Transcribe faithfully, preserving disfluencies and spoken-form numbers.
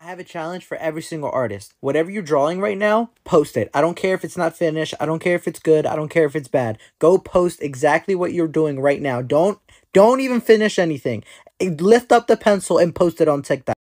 have a challenge for every single artist. Whatever you're drawing right now, post it. I don't care if it's not finished. I don't care if it's good. I don't care if it's bad. Go post exactly what you're doing right now. Don't don't even finish anything. Lift up the pencil and post it on TikTok.